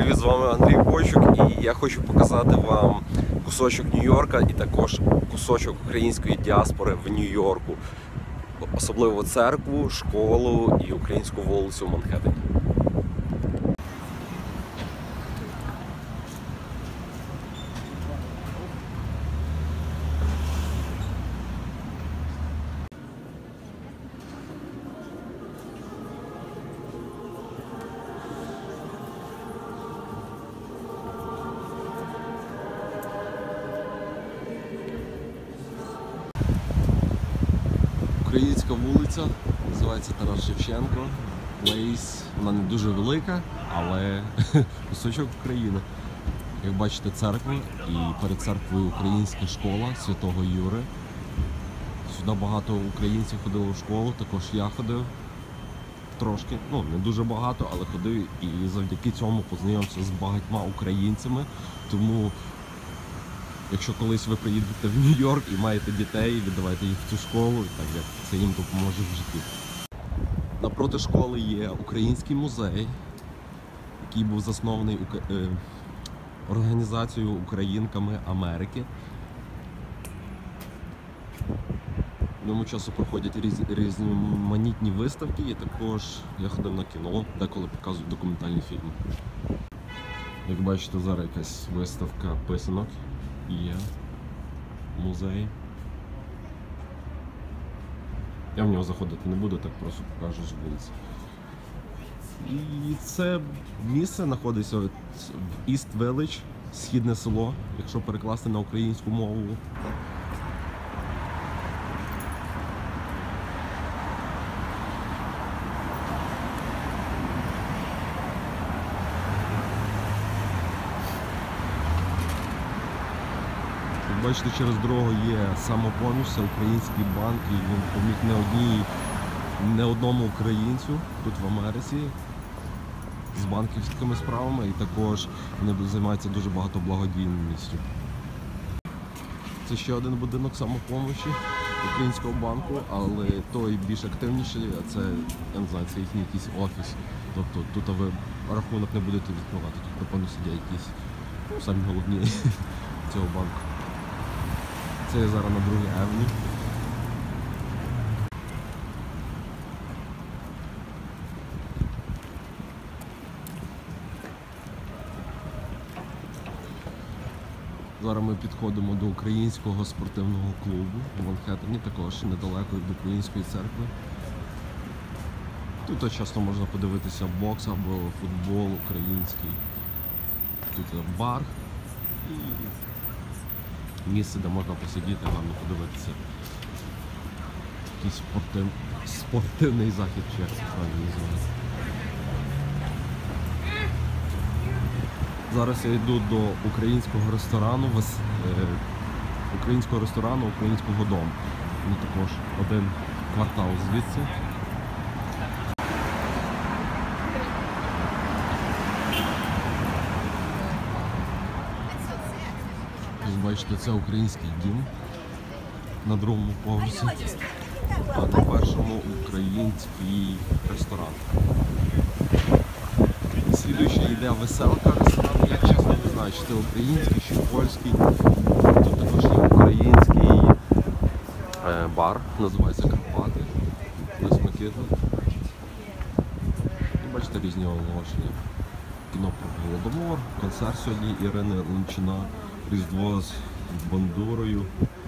привіт, з вами Андрій Бойчук, і я хочу показати вам кусочок Нью-Йорка і також кусочок української діаспори в Нью-Йорку. Особливо церкву, школу і українську вулицю в Манхеттені. Українська вулиця, називається Тарас Шевченко, Плейс. Вона не дуже велика, але кусочок України. Як бачите, церква, і перед церквою українська школа Святого Юри. Сюди багато українців ходило в школу, також я ходив трошки, не дуже багато, але ходив і завдяки цьому познайомився з багатьма українцями. Тому якщо колись ви приїдете в Нью-Йорк і маєте дітей, віддавайте їх в цю школу, так як це їм допоможе в житті. Напроти школи є український музей, який був заснований організацією Українками Америки. В ньому часу проходять різноманітні виставки, і також я ходив на кіно, деколи показують документальні фільми. Як бачите, зараз якась виставка писанок. Є музей. Я в нього заходити не буду, так просто покажу з вулиці. І це місце знаходиться в East Village, східне село, якщо перекласти на українську мову. Бачите, через дорогу є Самопоміч, це український банк, і він поміг не одному українцю тут в Америці з банківськими справами, і також вони займаються дуже багато благодійністю. Це ще один будинок Самопомочі українського банку, але той більш активніший, а це, я не знаю, це їхній якийсь офіс. Тобто тут ви рахунок не будете відкривати, тут напевно сидять якісь самі головні цього банку. Це я зараз на 2-й Авені. Зараз ми підходимо до українського спортивного клубу в Манхеттені, також недалеко від української церкви. Тут часто можна подивитися бокс або футбол український. Тут бар і місце, де можна посидіти, гарно подивитися. Якийсь спортивний захід, чи як це правильно називається. Зараз я йду до українського ресторану, українського дому. Він також один квартал звідси. Бачите, це український дім на 2-му поверсі, а на 1-му український ресторан. Слідуючий йде Веселка ресторан, я чесно не знаю, чи це український, чи польський. Тут також є український бар, називається Карпати, Несмакітно. І бачите, різні оголошення. Кіно про Голодомор, концерт сьогодні Ірини Лунчина, Різдво з бандурою.